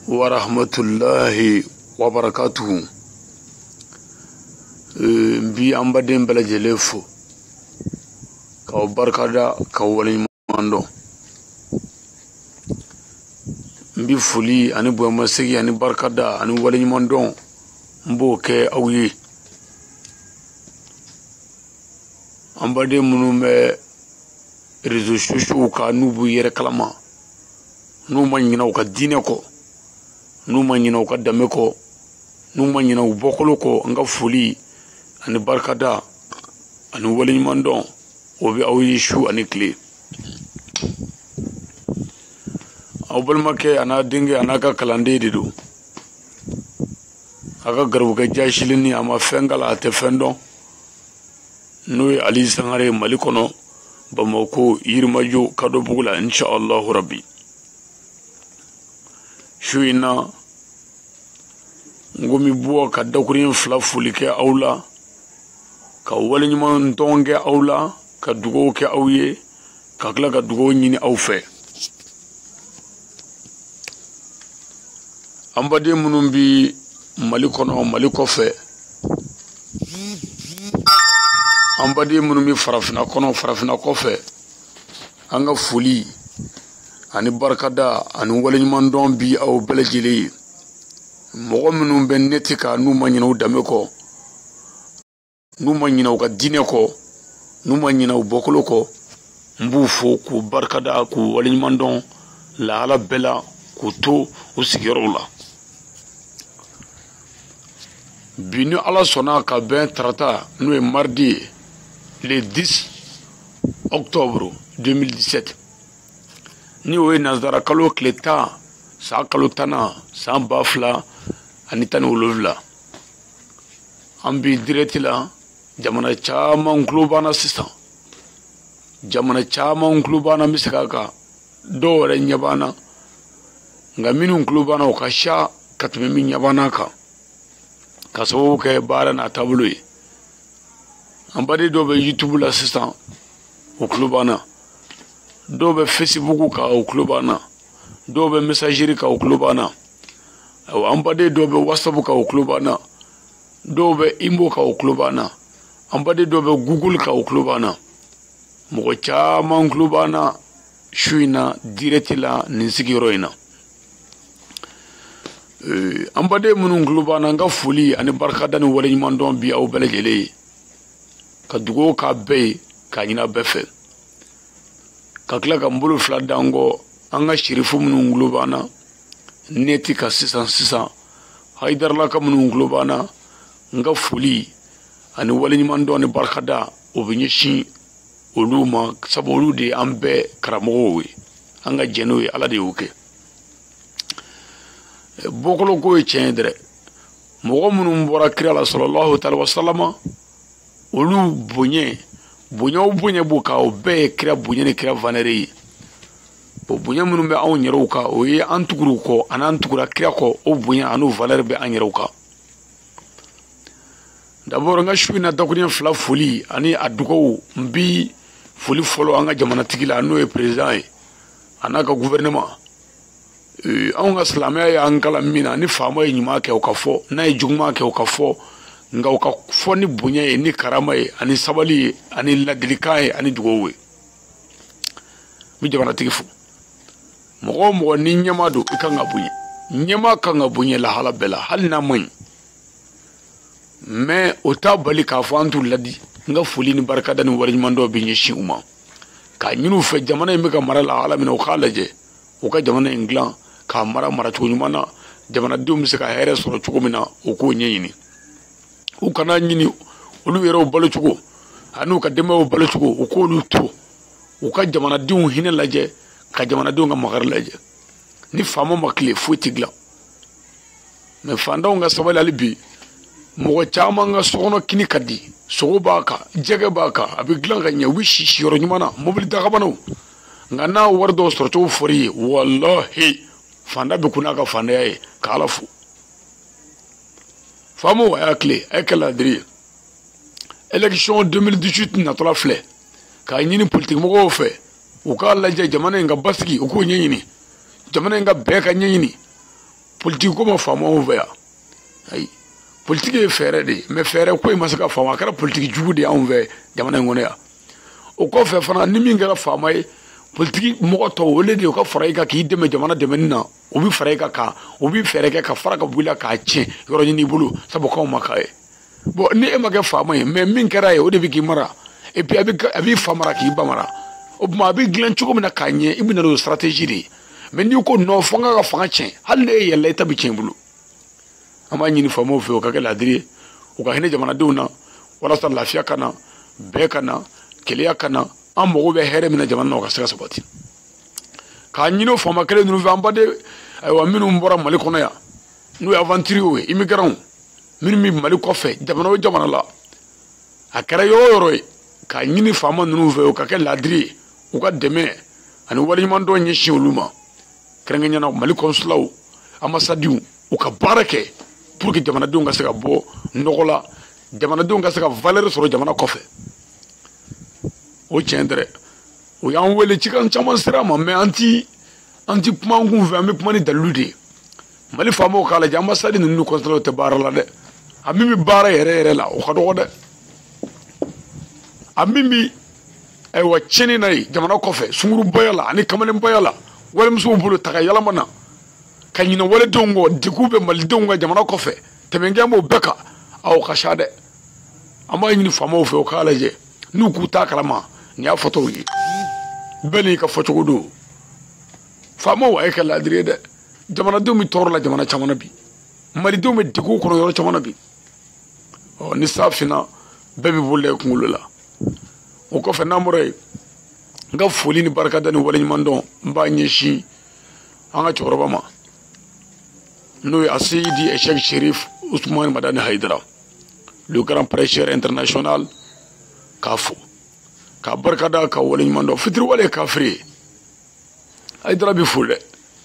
wa rahmatullahi wa barakatuhu. Bi an baden bɛɛ lajɛlen fo k'aw barikada k'aw waleɲuman dɔn. N bi foli ani bonyamasegin ani barikada ani waleɲuman dɔn n b'o kɛ aw ye. An baden minnu bɛ réseaux sociaux kan n'u b'u yɛrɛ kalama, n'u ma ɲinɛ u ka diinɛ kɔ, n'u ma ɲinɛ u ka danbe kɔ, n'u ma ɲinɛ u bɔkolo kɔ, n ka foli ani barikada ani waleɲuman dɔn o bɛ aw ye su ani tile. Aw balimakɛ a n'a denkɛ a n'a ka kalanden de don. A ka garibukɛ jasilenni a ma fɛn kala a tɛ fɛn dɔn, n'o ye Ali Sangare Mali kɔnɔ Bamako Yirimajɔ Kadɔbugu la inshallahu rabbi. Su in na n ko mi bɔ ka dakuruɲɛ fila foli kɛ aw la, ka waleɲuman dɔn kɛ aw la, ka dugawu kɛ aw ye, ka tila ka dugawu ɲini aw fɛ. An baden minnu bi Mali kɔnɔ Mali kɔfɛ, an baden minnu bi farafina kɔnɔ farafina kɔfɛ, an ka foli ani barikada ani waleɲuman dɔn bi aw bɛɛ lajɛlen ye. Mɔgɔ minnu bɛ neti kan n'u ma ɲinɛ u danbe kɔ, n'u ma ɲinɛ u ka diinɛ kɔ, n'u ma ɲinɛ u bɔkolo kɔ, n b'u fo k'u barikada k'u waleɲuman dɔn lahala bɛɛ la, k'u to u sigiyɔrɔw la. Bi ni Ala sɔnna ka bɛn tarata n'o ye mardi ye, le 10 octobre 2017, ni o ye nazara kalo tile 10 san kalo 10 san 2017. An bi direct la jamana caman tulo b'an na sisan, jamana caman tulo b'an na. N bɛ segin a kan, dɔw yɛrɛ ɲɛ b'an na, nka minnu tulo b'an na o ka ca ka tɛmɛ min ɲɛ b'an na kan, ka sababu kɛ baara n'a taabolo ye. An baden dɔw bɛ YouTube la sisan o tulo b'an na, dɔw bɛ Facebook kan o tulo b'an na, dɔw bɛ messagerie kan o tulo b'an na, an baden dɔw bɛ WhatsApp kan o tulo b'an na, dɔw bɛ Imo kan o tulo b'an na, an baden dɔw bɛ Google kan o tulo b'an na. Mɔgɔ caman tulo b'an na su in na direct la nin sigiyɔrɔ in na. An baden minnu tulo b'an na, n ka foli ani barikada ni waleɲuman dɔn bi aw bɛɛ lajɛlen ye, ka dugawu k'a bɛɛ ye, k'a ɲini a bɛɛ fɛ, ka tila ka n bolo fila da n kɔ an ka sherifu minnu tulo b'an na neti ka sisan Hayidarilaka minnu tulo b'an na, n ka foli ani waleɲuman dɔn ni barikada o bɛ ɲɛsin olu ma, sabu olu de ye an bɛɛ karamɔgɔw ye, an ka jɛ n'o ye, Ala de y'o kɛ. Bɔkolo ko ye tiɲɛ ye dɛ, mɔgɔ minnu bɔra kira la sallallahu alaihi wasallam, olu bonya b'u kan, o bɛɛ ye kira bonya ni kira vanere ye. O bonya minnu bɛ anw yɛrɛw kan, o ye an tugur'u kɔ ani an tugura kira kɔ, o bonya ani o valeur bɛ an yɛrɛw kan. D'abord n ka su in na dakuruɲɛ fila foli ani a dugawu, n bi foli fɔlɔ an ka jamanatigi la n'o ye président ye a n'a ka gouvernement. Anw ka silamɛya y'an kalan min na, ni faama ye ɲuman kɛ o ka fɔ, n'a ye juguman kɛ o ka fɔ, nka o ka fɔ ni bonya ye, ni karama ye, ani sabali ye, ani ladilikan ye, ani dugawu ye. N bɛ jamanatigi fo. Mɔgɔ o mɔgɔ ni ɲɛma don i kan ka bonya, ɲɛma kan ka bonya lahala bɛɛ la, hali n'a man ɲi, mais o t'a bali k'a fɔ an t'u ladi. N ka foli ni barikada ni waleɲuman dɔw bɛ ɲɛsin u ma, k'a ɲini u fɛ jamana in bɛ ka mara lahala min na u k'a lajɛ, u ka jamana in dilan k'a mara cogo ɲuman na, jamanadenw bɛ se ka hɛrɛ sɔrɔ cogo min na u k'o ɲɛɲini. U kana ɲini olu yɛrɛw balo cogo ani u ka denbayaw balo cogo, u k'olu to, u ka jamanadenw hinɛ lajɛ, ka jamanadenw ka makari lajɛ. Ni faama ma tile foyi tɛ dilan, mais fantanw ka sabali hali bi, mɔgɔ caman ka sokɔnɔ kini ka di, sogo b'a kan, jɛgɛ b'a kan, a bɛ dilan ka ɲɛ, u bɛ si yɔrɔ ɲuman na, mobili dagabanaw, nka n'a wari dɔw sɔrɔ cogo fɔr'i ye, wallahi fanda bɛ kun n'a ka fandaya ye, ka Ala fo. Faamaw a y'a tile, a ye kɛ ladiri ye. Élection 2018 natɔla filɛ, k'a ɲini politique mɔgɔw fɛ, u k'a lajɛ jamana in ka basigi, u k'o ɲɛɲini, jamana in ka bɛn ka ɲɛɲini, politique ko ma fama o veya ay politique e fere de me fere ko e masaka fama kara politique jugu de an ve jamana ngone ya o ko fe fana ni min gara fama e politique mo to wole de ko fara ka ki deme jamana deme na o bi fara ka o bi fere ka fara ka bula ka che yoro ni bulu sabo ko makae bo ni e maga fama e me min kara e o de bi ki mara et puis abi famara ki bamara o ma bi glan chuko na kanye ibina ro strategie de mais ni ko no fonga ga fanga chen halle yelle tabi chen bulu ama ni famo fe o ka la diri o ka hine jamana duna wala sa lafiya kana be kana keliya kana am mo be here mina jamana no ka saka sabati ka ni no fama kele nu vamba de ay wa minu mbora mali kono ya nu aventure we immigrant min mali ko fe jamana la akara yoro ka nyini fama nunu ve o ka ke ladri o ka deme ani wali man do nyi shiuluma krenga nyana mali consulau ambassadeur o ka barake pour que jamana donga se ka bo nogola jamana donga se ka valeur sur jamana kofe o cendre o yan wele cikan chama sira ma me anti kuma ngun ve me kuma ni dalude mali fama o kala jamba sadi nunu consulau te barala de amimi bara yere la o ka do de amimi ay wa cheni nay jamana kofe sunguru boyala ani kamane boyala wala muso bulu taka yala mana kanyina wala dongo dikube mal dongo jamana kofe temenge mo beka aw khashade ama yini famo fe o kala je nu ku takalama ni a foto yi beli ka foto godo famo wa ka la direde jamana do mi torla jamana chamana bi mali do mi diku ko yoro chamana bi o ni safina bebi bulle kungulula o ko fe namore nga foli ni barka dani wala nyimando mba nyeshi anga choroba ma no asidi e Cheikh Cherif Ousmane Madani Haidara le grand prêcheur international kafu ka barka da ka wala nyimando fitri wala kafri Haidara bi fulle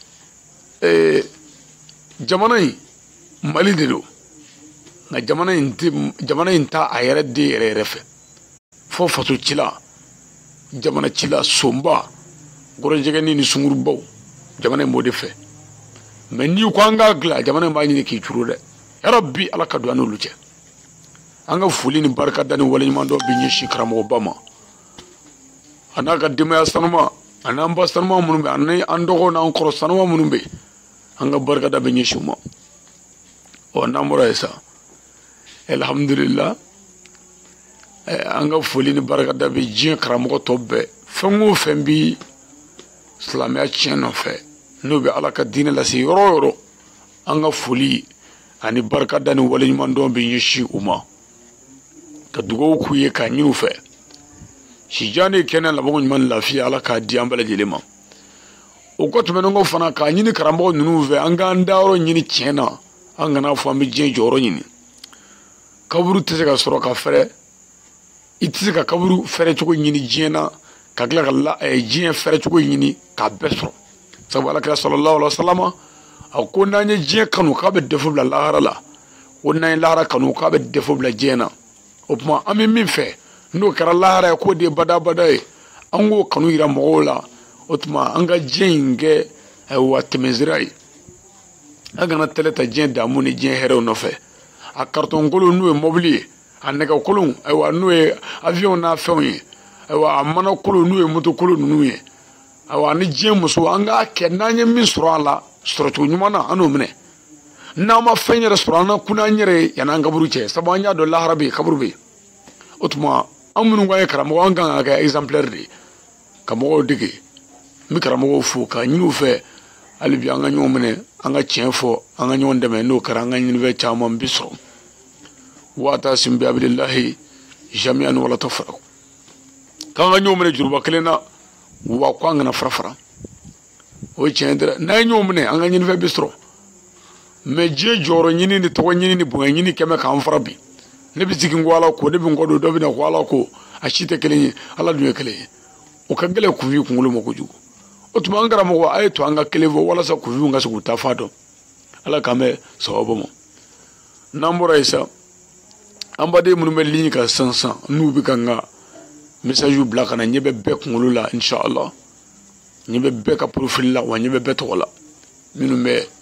jamanai mali dido na jamanai ta ayere de yere fe fo fato cila jamana cila somba goro jegani ni sunguru baw jamana mo de fe mais ni ko anga gla jamana ma ni ki turu de ya rabbi ala ka do anu luce anga fuli ni barka dani wala ni mando bi ni shikra mo bama anaka dimaya sanuma anamba sanuma munumbe anay andogo na on koro sanuma munumbe anga barka da bi ni shuma o namura esa alhamdulillah anga foli ni baraka da bi jin karamo to be fengo fembi islamia cheno fe no be ala ka dina la si yoro anga foli ani baraka da ni wala ni mando be yishi uma ka dugo ku ye ka nyinu fe shi jani kenan la bongo man lafiya ala ka di ambala dilema o ko to menongo fana ka nyini karamo nunu fe anga ndaro nyini chena anga na fami jin joro nyini kaburu tese ka soro ka fere itse ka kaburu fere choko nyini jena ka gla la jien fere choko nyini ka besro sabu alaka sallallahu alaihi wasallam ako nanye jien kanu ka be defo bla lahara wonna lahara kanu ka be defo bla jena opma ami min fe no kara lahara ko de bada ango kanu ira mogola otma anga jenge wa temezrai aga na teleta jien da muni jien hero no fe a carton golo nu mobilier anega kolon ewa nuwe avion na fenye ewa amana kolon nuwe moto kolon nuwe ewa ni jemuso anga kenanye min surala soroto nyumana anu mene na ma fenye restaurant na kuna nyere yana ngaburu che sabanya do laharabi kaburu be otuma amunu ngwa karamo anga ga exemplaire de kamo digi mi karamo fu ka nyinu fe alibi anga nyomene anga chenfo anga nyondeme no karanga nyinu ve chama mbisro wata simbi abdillahi jami'an wala tafraq kan nyomene jurba kelena wa kwanga na frafra o chendra na nyomene anga nyinu ve bistro me je joro nyini ni to nyini ni bu nyini keme kan frabi ne bi zigin wala ko ne bi ngodo do bi na wala ko ashite kelenyi ala duye kelenyi o kangele ku vi kungulo mo ko jugo o tuma ngara mo ay to anga kelevo wala sa ku vi nga su tafado ala kame sawabo mo nambora isa ambade munu me ligne ka 500 nu bi kanga message yu black na nyebe be kungulo la inshallah nyebe be ka profil la wa nyebe be to wala minu me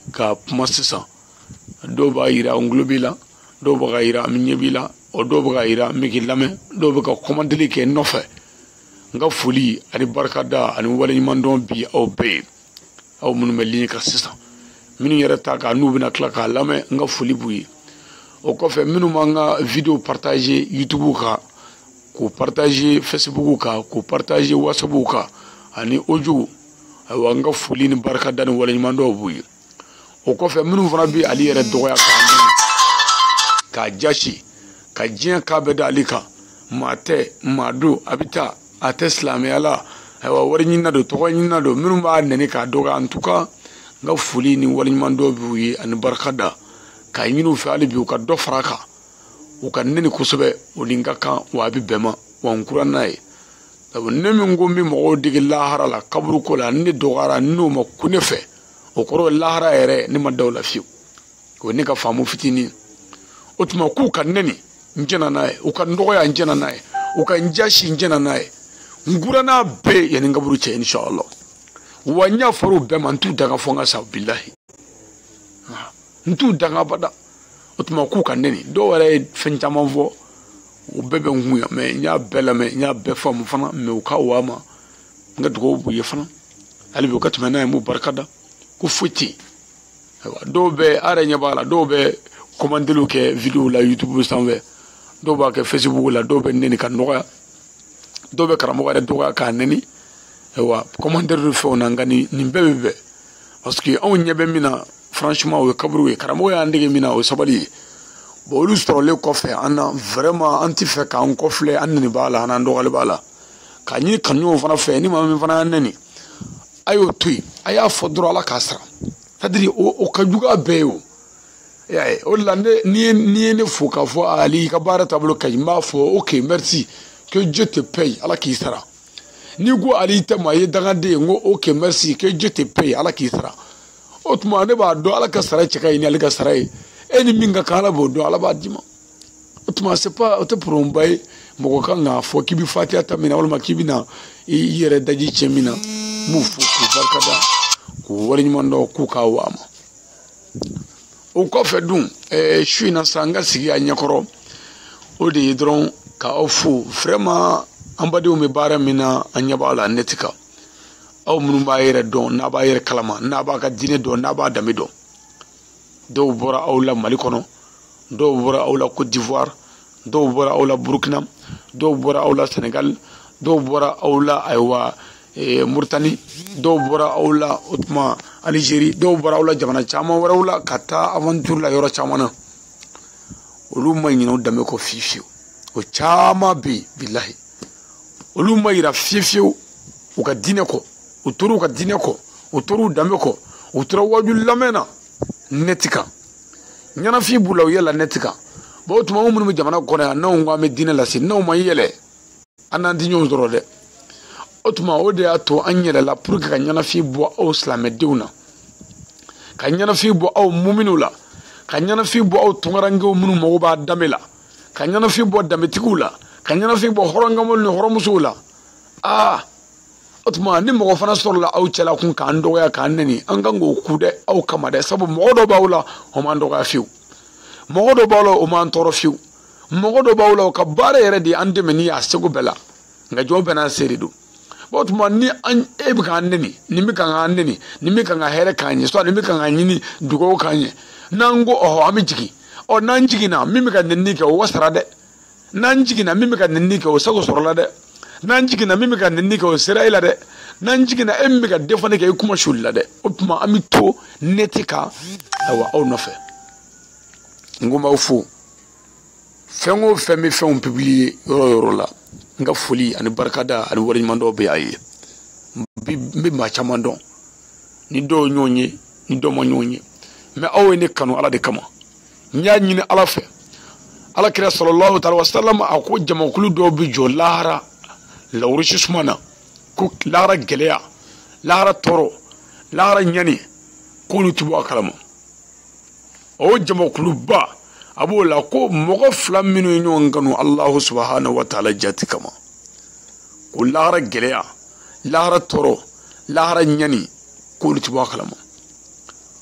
ka kuma sisan dɔw b'a yira n gulo b'i la dɔw bɛ ka yira n ɲɛ b'i la o dɔw bɛ ka yira n bɛ k'i lamɛn dɔw bɛ ka kɔmandeli kɛ n nɔfɛ n ka foli ani barikada ani waleɲumandɔn bi aw bɛɛ ye aw minnu bɛ ligne kan sisan minnu yɛrɛ ta kan n'u bɛna tila k'a lamɛn n ka foli b'u ye o kɔfɛ minnu b'an ka video partager YouTube kan k'o partager Facebook kan k'o partager WhatsApp kan ani audio ayiwa n ka foli ni barikada ni waleɲumandɔn b'u ye o kɔfɛ minnu fana bɛ ale yɛrɛ dɔgɔya k'a jasi ka diɲɛ k'a bɛɛ da ale kan maa tɛ maa don a bɛ taa a tɛ silamɛya la ayiwa wari ɲinina don tɔgɔ ɲinina don minnu b'a nɛni k'a dɔgɔya en tout cas n ka foli ni waleɲumandɔn b'u ye ani barikada k'a ɲini u fɛ hali bi u ka dɔ fara a kan u ka nɛni kosɛbɛ o ni n ka kan wa a bɛ bɛn ma wa n kura n'a ye sabu ne min ko n bɛ mɔgɔw dege lahara la kaburuko la ni ne dɔgɔyara n'o ma ku ne fɛ o kɔrɔ ye lahara yɛrɛ ne ma da o la fiyewu o ye ne ka faamu fitinin o tuma k'u ka nɛni n jɛna n'a ye u ka n dɔgɔya n jɛna n'a ye u ka n jasi n jɛna n'a ye n kura n'a bɛɛ yanni n kaburu cɛ inshallah wa n y'a fɔra u bɛɛ ma n t'u danga fɔ n ka sa bilahi n t'u danga abada o tuma k'u ka nɛni dɔw yɛrɛ ye fɛn caman fɔ o bɛɛ bɛ n kun yan mɛ n y'a bɛɛ lamɛn n y'a bɛɛ faamu fana mɛ u ka wa ma n ka dugawu b'u ye fana hali bi u ka tɛmɛ n'a ye n b'u barikada ko foyi tɛ yen ayiwa dɔw bɛ a yɛrɛ ɲɛ b'a la dɔw bɛ kɔmandeliw kɛ video la YouTube sanfɛ dɔw b'a kɛ Facebook la dɔw bɛ nɛni ka nɔgɔya dɔw bɛ karamɔgɔ yɛrɛ dɔgɔya k'a nɛni ayiwa kɔmandɛri ni fɛnw na nka nin bɛɛ bɛ bɛn parce que anw ɲɛ bɛ min na franchement o ye kaburu ye karamɔgɔ y'an dege min na o ye sabali ye bon olu sɔrɔlen kɔfɛ an na vraiment an tɛ fɛ k'an kɔfilɛ an nɛni b'a la an n'an dɔgɔyali b'a la k'a ɲini kanuɲɔgɔnw fana fɛ ni maa min fana y'an nɛni a y'o to yen a y'a fɔ dɔrɔn ala k'a sara c'est à dire o ka jugu a bɛɛ ye o y'a ye o de la n'i ye ne fo k'a fɔ ali i ka baara taabolo ka ɲi n b'a fɔ ok merci que Dieu te paye ala k'i sara n'i ko ali tɛ maa ye dangaden ye n ko ok merci que Dieu te paye ala k'i sara o tuma ne b'a dɔn ala ka sara cɛ ka ɲi ni ale ka sara ye e ni min ka kan ala b'o dɔn ala b'a d'i ma o tuma c'est pas o tɛ problème ba ye mɔgɔ kan k'a fɔ k'i bɛ fatiha ta min na walima k'i bɛna i yɛrɛ daji cɛ min na n b'u fo k'u barikada k'u waleɲumandɔn k'u k'a wa ma o kɔfɛ dun su in na sa n ka sigi a ɲɛkɔrɔ o de ye dɔrɔn k'aw fo vraiment an badenw bɛ baara min na an ɲɛ b'a la net kan aw minnu b'a yɛrɛ dɔn n'a b'a yɛrɛ kalama n'a b'a ka diinɛ dɔn n'a b'a danbe dɔn dɔw bɔra aw la Mali kɔnɔ dɔw bɔra aw la Côte d'Ivoire dɔw bɔra aw la Burkina dɔw bɔra aw la Sénégal dɔw bɔra aw la ayiwa Mauritanie dɔw bɔra aw la o tuma Algérie dɔw bɔra aw la jamana caman wɛrɛw la ka taa aventure la yɔrɔ caman na olu ma ɲinɛ u danbe kɔ fiyewu fiyewu o caman bɛ yen bilahi olu ma yira fiyewu fiyewu u ka diinɛ kɔ u tora u ka diinɛ kɔ u tora u danbe kɔ u tora waju lamɛn na net kan ɲɛnafin b'u la u yɛlɛla net kan bon o tuma anw minnu bɛ jamana kɔnɔ yan n'anw ko an bɛ diinɛ lase n'anw ma yɛlɛ an n'an tɛ ɲɔgɔn sɔrɔ dɛ o tuma o de y'a to an yɛlɛla pour que ka ɲɛnafin bɔ aw silamɛdenw na ka ɲɛnafin bɔ aw muminiw la ka ɲɛnafin bɔ aw tunkarankew minnu mago b'a danbe la ka ɲɛnafin bɔ danbetigiw la ka ɲɛnafin bɔ hɔrɔnkamaw ni hɔrɔnmusow la o tuma ni mɔgɔ fana sɔrɔla aw cɛla kun k'an dɔgɔya k'an nɛni an kan k'o ku dɛ aw kama dɛ sabu mɔgɔ dɔ b'aw la o m'an dɔgɔya fiyewu mɔgɔ dɔ b'aw la o m'an tɔɔrɔ fiyewu mɔgɔ dɔ b'aw la o ka baara yɛrɛ de an dɛmɛ ni a seko bɛɛ la nka jɔn bɛɛ n'a se de don o tuma ni e bɛ k'an nɛni nin bɛ kan k'an nɛni nin bɛ kan ka hɛrɛ k'an ɲɛ soit nin bɛ kan ka ɲini dugawu k'an ɲɛ n'an ko ɔhɔ an bɛ jigin n'an jiginna min bɛ ka nɛni kɛ o wasara dɛ n'an jiginna min bɛ ka nɛni kɛ o sago sɔrɔla dɛ n'an jiginna min bɛ ka nɛni kɛ o sera e la dɛ n'an jiginna e min bɛ ka défendre kɛ e kuma suli la dɛ o tuma an bɛ to net kan ayiwa aw nɔfɛ n ko n b'aw fo fɛn o fɛn bɛ fɛnw publier yɔrɔ o yɔrɔ la n ka foli ani barikada ani waleɲumandɔn bɛ a ye n bɛ maa caman dɔn ni dɔw ye ɲɔgɔn ye ni dɔw ma ɲɔgɔn ye mais aw ye ne kanu ala de kama n y'a ɲini ala fɛ alakira sallallahu alaihi wasallam a ko jamakulu dɔw bɛ jɔ lahara lawurusi suma na ko lahara gɛlɛya lahara tɔɔrɔ lahara ɲani k'olu tɛ bɔ a kalama o jamakuluba a b'o la ko mɔgɔ fila minnu ye ɲɔgɔn kanu alahu subhanahu wa ta'ala jati kama ko lahara gɛlɛya lahara tɔɔrɔ lahara ɲani k'olu tɛ bɔ a kalama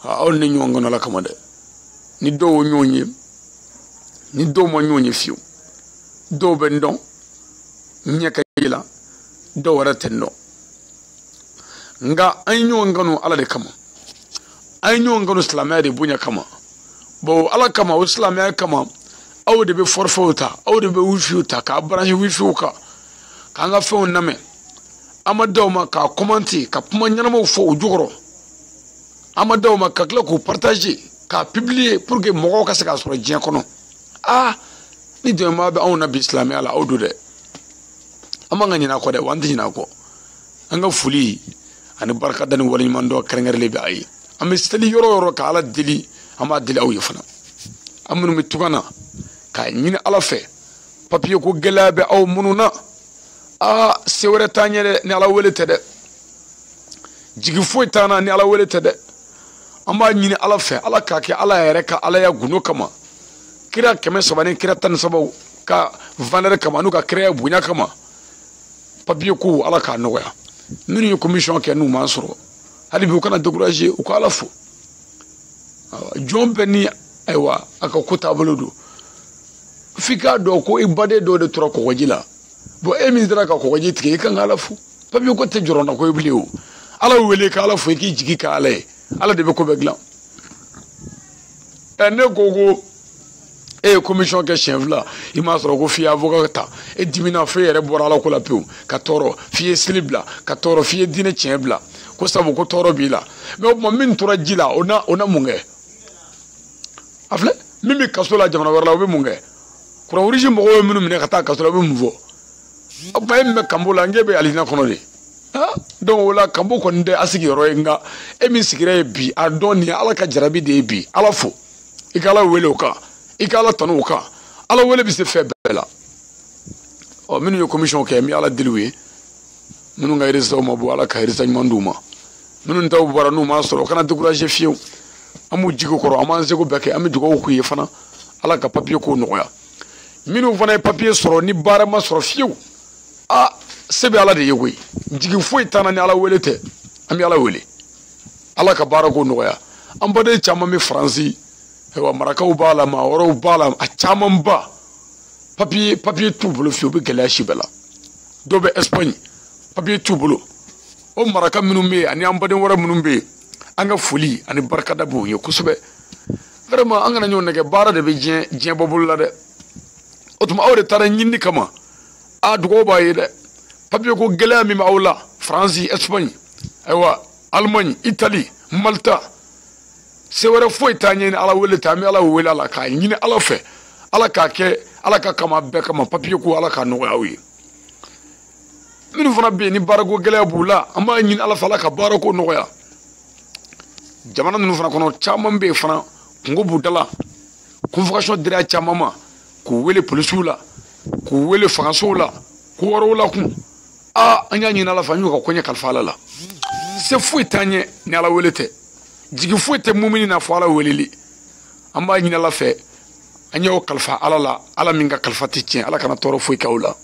aw ni ɲɔgɔn kɔnɔ la kama dɛ ni dɔw ye ɲɔgɔn ye ni dɔw ma ɲɔgɔn ye fiyewu dɔw bɛ n dɔn ɲɛ ka ye la dɔw wɛrɛ tɛ n dɔn nka an ye ɲɔgɔn kanu ala de kama an ye ɲɔgɔn kanu silamɛya de bonya kama bon ala kama o silamɛya kama aw de bɛ forfaiw ta aw de bɛ wifiw ta k'a branché wifiw kan k'an ka fɛnw lamɛn an ma d'aw ma k'a commenter ka kuma ɲɛnamaw fɔ u jukɔrɔ an ma d'aw ma ka tila k'u partager k'a publier pour que mɔgɔw ka se k'a sɔrɔ diɲɛ kɔnɔ ni dɛmɛbaa bɛ anw na bi silamɛya la aw do dɛ an man ka ɲinɛ a kɔ dɛ wa an tɛ ɲinɛ a kɔ an ka foli ani barikada ni waleɲuman dɔ kɛrɛnkɛrɛnlen bɛ a ye an bɛ seli yɔrɔ o yɔrɔ ka ala deli an b'a deli aw ye fana an minnu bɛ tugan na k'a ɲini ala fɛ papiye ko gɛlɛya bɛ aw minnu na se wɛrɛ t'an ye dɛ ni ala wele tɛ dɛ jigi foyi t'an na ni ala wele tɛ dɛ an b'a ɲini ala fɛ ala k'a kɛ ala yɛrɛ ka alaya gundo kama kira 300 ni kira 13 ka valeur kama n'u ka kiraya bonya kama papiye ko ala k'a nɔgɔya minnu ye commission kɛ n'u m'an sɔrɔ hali bi u kana décourager u ka ala fo jɔn bɛɛ ni ayiwa a ka ko taabolo don f'i k'a dɔn ko i baden dɔw de tora kɔgɔji la bon e min sera ka kɔgɔji tigɛ i kan ka ala fo papiye ko tɛ jɔrɔ na ko i bilen o ala wele ka ala fo i k'i jigi ka ala ye ala de bɛ ko bɛɛ dilan ne ko e ye commission kɛ siɲɛ fila i m'a sɔrɔ ko f'i ye avocat ta e dimina f'e yɛrɛ bɔra ala ko la pewu ka tɔɔrɔ f'i ye seli bila ka tɔɔrɔ f'i ye diinɛ tiɲɛ bila ko sabu ko tɔɔrɔ b'i la mais o tuma min tora ji la o na mun kɛ a filɛ min bɛ kaso la jamana wɛrɛ la o bɛ mun kɛ kuranwuriji mɔgɔw ye minnu minɛ ka taa kaso la o bɛ mun fɔ o tuma e min bɛ kanbo la n k'e bɛ alijinɛ kɔnɔ de donc o la kanbo kɔni tɛ a sigiyɔrɔ ye nka e min sigira ye bi a dɔn nin ye ala ka jarabi de ye bi ala fo i ka ala wele o kan i ka ala tanu o kan ala wele bɛ se fɛn bɛɛ la minnu ye commission kɛ n bɛ ala deli u ye minnu ka résultat ma bɔ ala ka résultat ɲuman d'u ma minnu taw bɔra n'u m'a sɔrɔ o kana décourager fiyewu an b'u jigi kɔrɔ an b'an seko bɛɛ kɛ an bɛ dugawu k'u ye fana ala ka papiye ko nɔgɔya minnu fana ye papiye sɔrɔ ni baara ma sɔrɔ fiyewu se bɛ ala de ye koyi jigi foyi t'an na ni ala wele tɛ an bɛ ala wele ala ka baara ko nɔgɔya an baden caman bɛ faransi ayiwa marakaw b'a la maa wɛrɛw b'a la a caman ba papiye t'u bolo fiyewu u bɛ gɛlɛya si bɛɛ la dɔw bɛ Espagne papiye t'u bolo o maraka minnu bɛ yen ani an baden wɛrɛ minnu bɛ yen an ka foli ani barikada b'u ye kosɛbɛ vraiment an kana ɲɔgɔn nɛgɛ baara de bɛ diɲɛ bɔ bolo la dɛ o tuma aw de taara ɲinini kama dugawu b'a ye dɛ papiye ko gɛlɛya min b'aw la Faransi Espagne ayiwa Allemagne Italie Malta se wɛrɛ foyi t'an ye ni ala wele tɛ an bɛ ala wele a la k'a ɲini ala fɛ ala k'a kɛ ala ka kama bɛɛ kama papiye ko ala k'a nɔgɔya aw ye minnu fana bɛ yen ni baarako gɛlɛya b'u la an b'a ɲini ala fɛ ala ka baarako nɔgɔya jamana ninnu fana kɔnɔ caman bɛ yen fana kungo b'u da la convocation dira caman ma k'u wele polisiw la k'u wele fangasow la ko wɔɔrɔw la kun an y'a ɲini ala fɛ an y'u ka koɲɛ kalifa ala la se foyi t'an ye ni ala wele tɛ jigi foyi tɛ mumini na fɔ ala weleli an b'a ɲini ala fɛ an y'o kalifa ala la ala min ka kalifa tɛ tiɲɛ ala kana tɔɔrɔ foyi k'aw la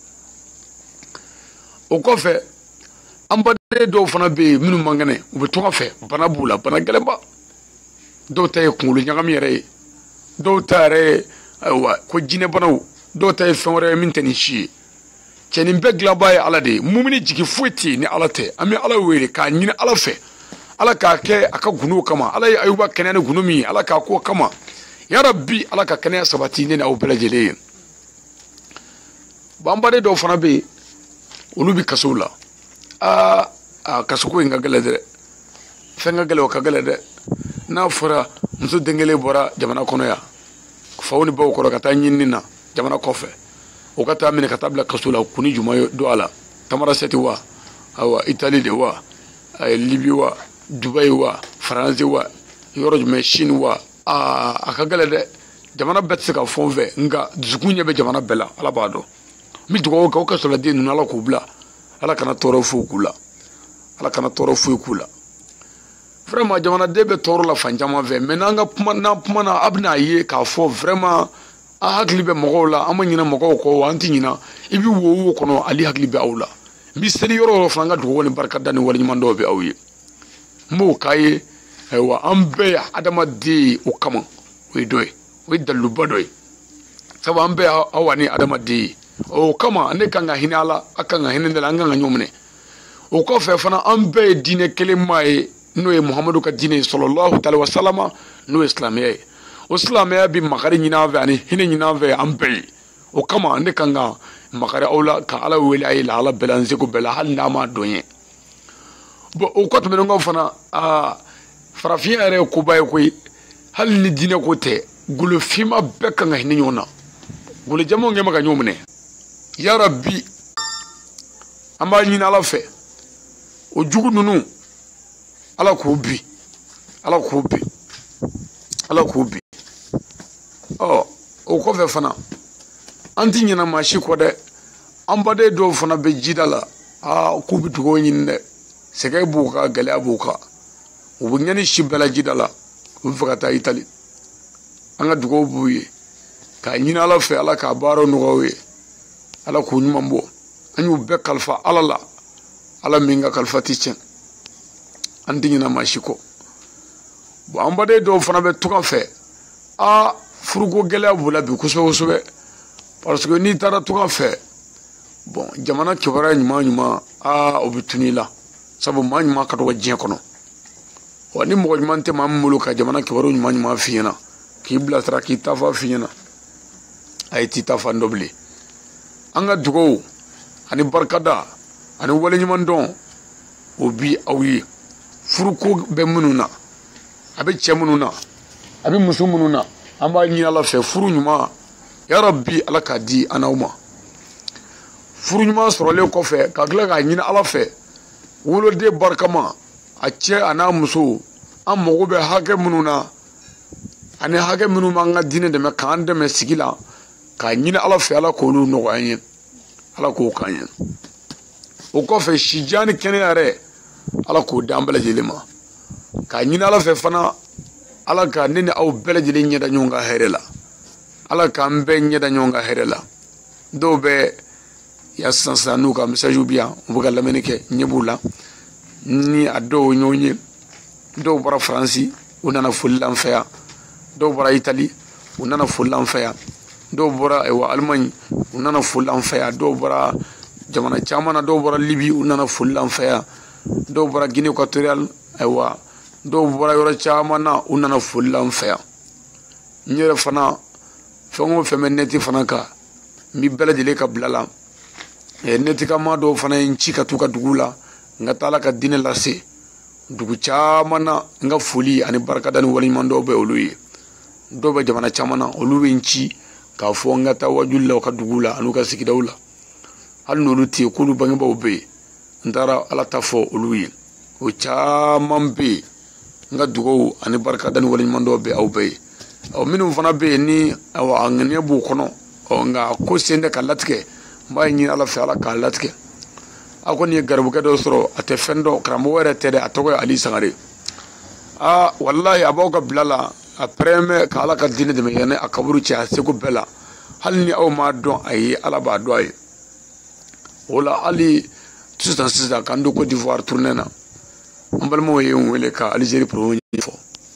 o kɔfɛ an baden dɔw fana bɛ yen minnu man kɛnɛ u bɛ tɔgɔ fɛ bana b'u la bana gɛlɛnba dɔw ta ye kunkolo ɲagami yɛrɛ ye dɔw ta yɛrɛ ye ayiwa ko jinɛbanaw dɔw ta ye fɛn wɛrɛ ye min tɛ nin si ye cɛ nin bɛɛ dilanbaa ye ala de ye mumini jigi foyi tɛ yen ni ala tɛ an bɛ ala wele k'a ɲini ala fɛ ala k'a kɛ a ka gundo kama ala ye ayuba kɛnɛya ni gundo min ye ala k'a k'o kama yarabi ala ka kɛnɛya sabati ne n'aw bɛɛ lajɛlen ye bon an baden dɔw fana bɛ yen olu bɛ kasow la kasoko in ka gɛlɛn dɛ fɛn ka gɛlɛn o ka gɛlɛn dɛ n'a fɔra muso den kelen bɔra jamana kɔnɔ yan faw ni baw kɔrɔ ka taa ɲinini na jamana kɔfɛ o ka taa minɛ ka taa bila kaso la kun ni juma don a la Tamarasɛti wa ayiwa Itali de wa Libi wa Dubayi wa Faransi wa yɔrɔ jumɛn Chine wa a ka gɛlɛn dɛ jamana bɛɛ tɛ se ka fɔ n fɛ nka dusukun ɲɛ bɛ jamana bɛɛ la ala b'a dɔn n bɛ dugawu kɛ o ka sɔrɔ den ninnu ala k'u bila ala kana tɔɔrɔ foyi k'u la ala kana tɔɔrɔ foyi k'u la vraiment jamanaden bɛ tɔɔrɔ la fan caman fɛ mais n'an kuma na a bɛna ye k'a fɔ vraiment an hakili bɛ mɔgɔw la an ma ɲinɛ mɔgɔw kɔ wa an tɛ ɲinɛ i bɛ wo kɔnɔ ale hakili bɛ aw la n bɛ seli yɔrɔ yɔrɔ fana an ka dugawu ni barika da ni waleɲuman dɔw bɛ aw ye n b'o k'a ye ayiwa an bɛɛ ye adamaden o kama o ye dɔ ye o ye daliluba dɔ ye sabu an bɛɛ aw ani adamaden ye o kama ne kan ka hinɛ ala a kan ka hinɛ ne la an kan ka ɲɔgɔn minɛ o kɔfɛ fana an bɛɛ ye diinɛ kelen maa ye n'o ye muhamadu ka diinɛ ye sɔlɔlahu taala wa salama n'o ye silamɛya ye o silamɛya bi makari ɲini an fɛ ani hinɛ ɲini an fɛ an bɛɛ ye o kama ne kan ka makari aw la ka ala wele a ye la ala bɛɛ la n seko bɛɛ la hali n'a ma dɔn ye bon o kɔ tɛmɛnen kɔ fana farafinya yɛrɛ ye koba ye koyi hali ni diinɛ ko tɛ golofima bɛɛ kan ka hinɛ ɲɔgɔn na golojamaw kɛ ma ka ɲɔgɔn minɛ yarabi an b'a ɲini ala fɛ o jugu ninnu ala k'o bi ala k'o bi ala k'o bi o kɔfɛ fana an ti ɲinɛ maa si kɔ dɛ an baden dɔw fana bɛ jida la k'u bɛ dugawu ɲini dɛ sɛgɛn b'u kan gɛlɛya b'u kan u bɛ ɲani si bɛɛ la jida la u bɛ fɛ ka taa itali an ka dugawu b'u ye k'a ɲini ala fɛ ala k'a baaraw nɔgɔya ye ala k'u ɲuman bɔ an y'u bɛɛ kalifa ala la ala min ka kalifa ti tiɲɛ an ti ɲinɛ maa si kɔ bon an baden dɔw fana bɛ tunga fɛ furuko gɛlɛya b'u la bi kosɛbɛ kosɛbɛ parce que n'i taara tunga fɛ bon jamana kibaruya ɲuman ɲuman o bɛ tunu i la sabu maa ɲuman ka dɔgɔ diɲɛ kɔnɔ wa ni mɔgɔ ɲuman tɛ maa min bolo ka jamana kibaruya ɲuman ɲuman f'i ɲɛna k'i bilasira k'i tafa f'i ɲɛna a ye t'i tafa dɔ bilen an ka dugawu ani barikada ani waleɲuman dɔn o bi aw ye furuko bɛ minnu na a bɛ cɛ minnu na a bɛ muso minnu na an b'a ɲini ala fɛ furu ɲuman yarabi ala k'a di an n'aw ma furu ɲuman sɔrɔlen kɔfɛ ka tila k'a ɲini ala fɛ woloden barikama a cɛ a n'a muso an mago bɛ hakɛ minnu na ani hakɛ minnu b'an ka diinɛ dɛmɛ k'an dɛmɛ sigi la k'a ɲini ala fɛ ala k'olu nɔgɔya an ye ala k'o k'an ye o kɔfɛ sijan ni kɛnɛya yɛrɛ ala k'o di an bɛɛ lajɛlen ma k'a ɲini ala fɛ fana ala ka ne ni aw bɛɛ lajɛlen ɲɛda ɲɔgɔn ka hɛrɛ la ala k'an bɛɛ ɲɛda ɲɔgɔn ka hɛrɛ la dɔw bɛ ya sisan n'u ka message bi yan u bɛ ka lamɛnni kɛ ɲɛ b'u la ni a dɔw ɲɔgɔn ye dɔw bɔra faransi u nana foli la an fɛ yan dɔw bɔra itali u nana foli la an fɛ yan dɔw bɔra alimaɲi u nana foli la an fɛ yan dɔw bɔra jamana caman na dɔw bɔra libi u nana foli la an fɛ yan dɔw bɔra guinée équatoriale dɔw bɔra yɔrɔ caman na u nana foli la an fɛ yan n yɛrɛ fana fɛn o fɛn bɛ neti fana kan n bɛ bɛɛ lajɛlen ka bila la netikama dɔw fana ye n ci ka t'u ka dugu la n ka taa ala ka diinɛ lase dugu caman na n ka foli ani barikada ni waleɲuman dɔw bɛ olu ye dɔw bɛ jamana caman na olu bɛ n ci k'a fɔ n ka taa wajuli la u ka dugu la an'u ka sigidaw la hali n'olu tɛ yen k'olu bangebaaw bɛ yen n taara ala ta fɔ olu ye o caman bɛ yen n ka dugawu ani barikada ni waleɲuman dɔw bɛ aw bɛɛ ye minnu fana bɛ yen ni a ŋaniya b'u kɔnɔ nka ko sen tɛ ka latigɛ n b'a ɲini ala fɛ ala k'a latigɛ a kɔni ye garibukɛ dɔ sɔrɔ a tɛ fɛn dɔ karamɔgɔ yɛrɛ tɛ dɛ a tɔgɔ ye ali sangare walahi a b'aw ka bila la a pɛrɛmɛ ka ala ka diinɛ dɛmɛ yanni a kaburu cɛ a seko bɛɛ la hali ni aw m'a dɔn a ye ala b'a dɔn a ye o la hali sisan k'an don Côte d'Ivoire tournée na an balimaw ye n wele ka Algérie problème ɲɛfɔ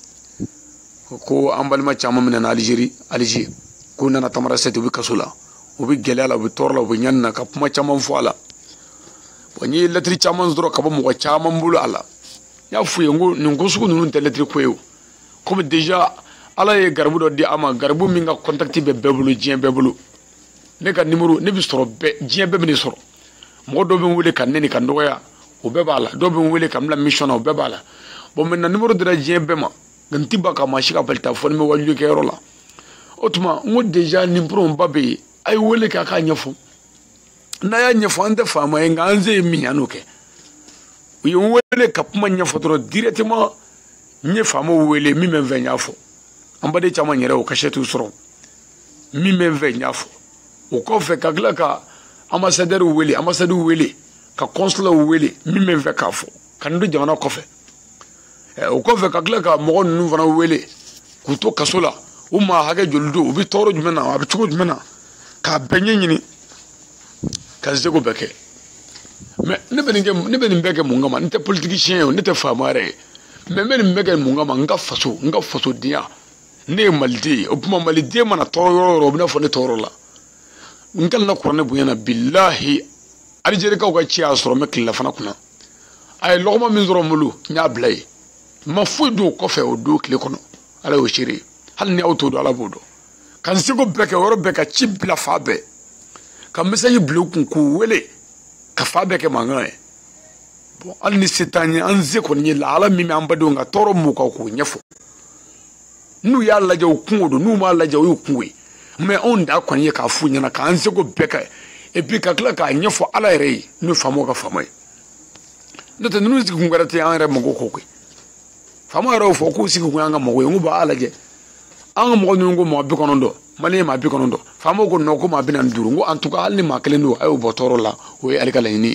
ko an balima caman minɛna Alger k'u nana Tamarasɛti u bɛ kaso la u bɛ gɛlɛya la u bɛ tɔɔrɔ la u bɛ ɲani na ka kuma caman fɔ a la n ye lɛtiri caman sɔrɔ ka bɔ mɔgɔ caman bolo a la n y'a f'u ye n ko nin ko sugu ninnu tɛ lɛtiri ko ye o komi déjà ala ye garibu dɔ di an ma garibu min ka contact bɛ bɛɛ bolo diɲɛ bɛɛ bolo ne ka numéro ne bɛ sɔrɔ bɛɛ diɲɛ bɛɛ bɛ ne sɔrɔ mɔgɔ dɔw bɛ n wele ka nɛni ka dɔgɔya o bɛɛ b'a la dɔw bɛ n wele ka n bila mission na o bɛɛ b'a la bon maintenant numéro dira diɲɛ bɛɛ ma nka n ti ba ka maa si ka bali ta fɔ ni n bɛ wajuli kɛ yɔrɔ la o tuma n ko déjà nin problème ba bɛ yen a ye wele kɛ a k'a ɲɛfɔ n'a y'a ɲɛfɔ an tɛ faama ye nka an se ye min ye an n'o kɛ u ye n wele ka kuma ɲɛfɔ dɔrɔn directement n ye faamaw wele min bɛ n fɛ n y'a fɔ an baden caman yɛrɛ o kashɛtiw sɔrɔ min bɛ n fɛ n y'a fɔ o kɔfɛ ka tila ka ambassadeur wele ka consulat wele min bɛ n fɛ k'a fɔ ka n don jamana kɔfɛ o kɔfɛ ka tila ka mɔgɔ ninnu fana wele k'u to kaso la u maa hakɛ joli don u bɛ tɔɔrɔ jumɛn na a bɛ cogo jumɛn na k'a bɛɛ ɲɛɲini ka seko bɛɛ kɛ mais ne bɛ nin bɛɛ kɛ mun kama ne tɛ politicien ye ne tɛ faama yɛrɛ ye mais men mega munga manga faso dia ne maldi o kuma maldi mana toro ro bna fo ne toro la ngal na qur'an bu yana billahi aljeri ka ci asro me kila fana kuna ay logma min zoro mulu nya blay ma fudo ko fe o do kile kono ala o shiri hal ni auto do ala bodo kan sigo beke woro beka chibla fabe kan mesayi blokun ku wele ka fabe ke mangae bon al ni setani anze ko ni la ala mi ambado nga toro mu ka ku nyefo nu ya la jaw kunwodo nu ma la jaw yu kunwe me on da ko ni ka fu nyana ka anze ko beka e bi ka kla ka nyefo ala re nu famo ka famai no te nu ziku ngarate an re mo ko ko famo ro fo ko siku nganga mo ko nguba ala je an mo nungo mo bi kono ndo mali ma bi kono ndo famo ko no ko ma bi nan duru ngo en tout cas al ni ma kele ndo ay botoro la o ali kala ni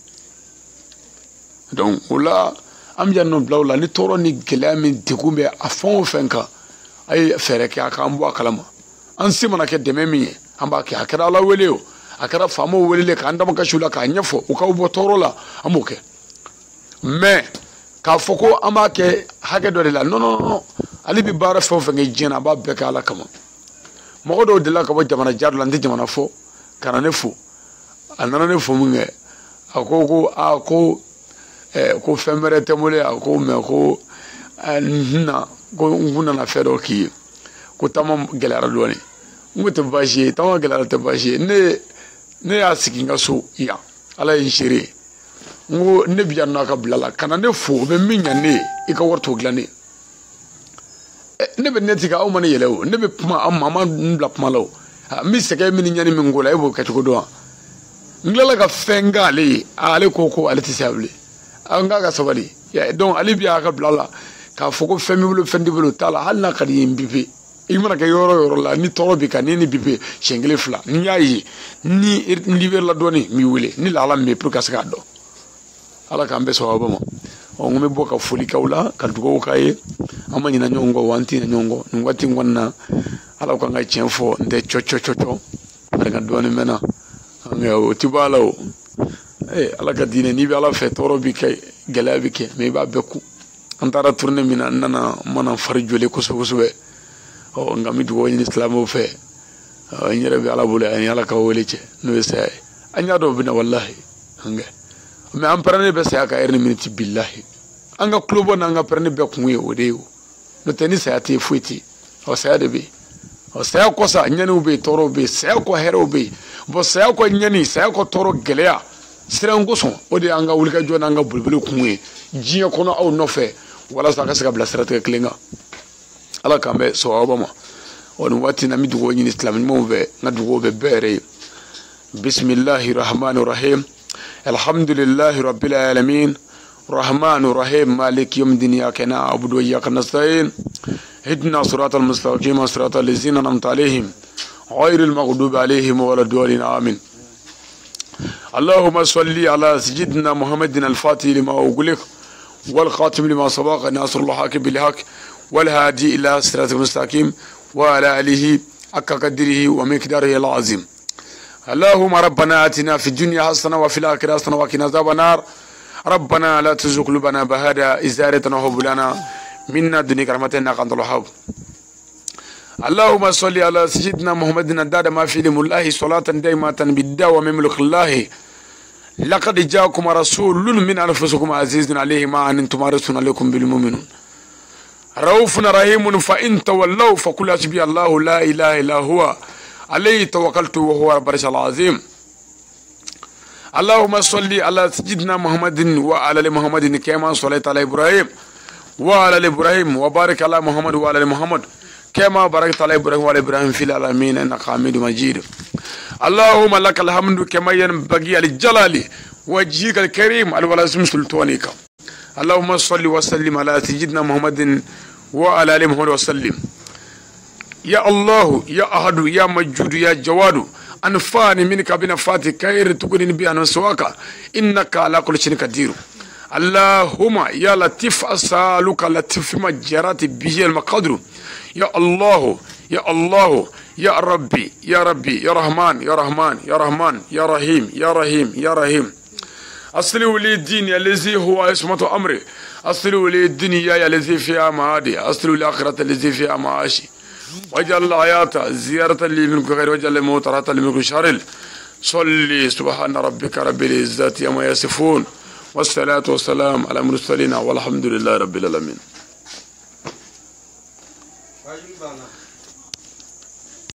donc wala am janno blawla ni toro ni gelami digumbe afon fenka ay fere ka ka ambo kalama an simana ke deme mi amba ke akara la weleo akara famo welele ka andama ka shula ka nyefo o ka botoro la amoke mais ka foko amba ke hage do la non ali bi bara fo fe ngi jena ba be ka ala kama mo do de la ka bo jamana jarla ndi jamana fo kana ne fo anana ne fo munge ako ko femere temole ako me ko na ko nguna na fedo ki ko tamam gelara doni ngote bashi tamam gelara te bashi ne asiki ngaso ya ala yishiri ngo ne biyanna ka blala kana ne fo be minya ne e ka worto glane ne be netika o mane yelewo ne be puma am mama ndla puma law mi seke mi nyani mi ngola e bo katugo do ngala ka fengale ale koko ale tisable anga ga sabali ya donc ali biya ka blala ka foko femi bulu fendi bulu tala halna kadi mbibe imana ka yoro la ni toro bi ka ni bibe shengele fla nyayi ni liver la doni mi wule ni la me pour ka ska do ala ka mbe so abamo o ngome boka fuli kawla ka dugo kaye amani na nyongo wanti na nyongo ngwati ngwana ala ko ngai chenfo nde chocho daga doni mena nga o tibala o ala ka dine ni bi ala fe toro bi kay galabi ke me ba beku antara tourner mina nana mana farjole ko so o ngami dugo ni islamo fe nyere bi ala bule ani ala ka weleche no say anya do bina wallahi nga me amprane be say ka erni minute billahi anga klubo na anga prane be kunwe odeo no teni say ati fuiti o say de bi o say ko sa nyani ube toro be say ko hero be bo say ko nyani say ko toro gelea sirango son o de anga wulika jona anga bulbulu kunwe jiya kono aw no fe wala sa ka saka bla sirata klinga ala kambe so obama on wati na midugo ni islam mo be na dugo be bere bismillahir rahmanir rahim alhamdulillahi rabbil alamin rahmanir rahim malik yawmiddin iyyaka na'budu wa iyyaka nasta'in ihdina siratal mustaqim siratal ladzina an'amta alaihim ghayril maghdubi alaihim waladdallin amin اللهم صل على سيدنا محمد الفاتح لما أغلق والخاتم لما سبق ناصر الله حق بالحق والهادي إلى صراط المستقيم وعلى آله حق قدره ومقداره العظيم اللهم ربنا آتنا في الدنيا حسنة وفي الآخرة حسنة وقنا عذاب النار ربنا لا تزغ قلوبنا بعد إذ هديتنا وهب لنا منا دنيا رحمة إنك أنت الوهاب اللهم صل على سيدنا محمد الداد ما في علم الله صلاة دائمة بالدوام ملك الله لقد جاءكم رسول من أنفسكم عزيز عليه ما أنتم حريص عليكم بالمؤمنين رؤوف رحيم فإن تولوا فقل حسبي الله لا إله إلا هو عليه توكلت وهو رب العرش العظيم اللهم صل على سيدنا محمد وعلى آل محمد كما صليت على إبراهيم وعلى آل إبراهيم وبارك على محمد وعلى آل محمد كما باركت على إبراهيم وعلى إبراهيم في العالمين إنك حميد مجيد اللهم لك الحمد كما ينبغي لجلال وجهك الكريم الولازم سلطانك اللهم صل وسلم على سيدنا محمد وعلى آل محمد وسلم يا الله يا أحد يا مجود يا جواد أنفعني منك بنفاتك خير تكون بأن سواك إنك على كل شيء قدير اللهم يا لطيف أسألك لطيف ما جرت به المقدر يا الله يا الله يا ربي يا ربي يا رحمن يا رحمن يا رحمن يا رحيم يا رحيم يا رحيم أصلوا لي الدين الذي هو عصمة أمري، أصلوا لي الدنيا الذي فيها معادي، أصلوا الآخرة الذي فيها معاشي، واجعل الحياة زيارة لي منك خير، واجعل الموت راحة لي منك شر. صلي سبحان ربك رب العزة عما يصفون، والصلاة والسلام على المرسلين والحمد لله رب العالمين.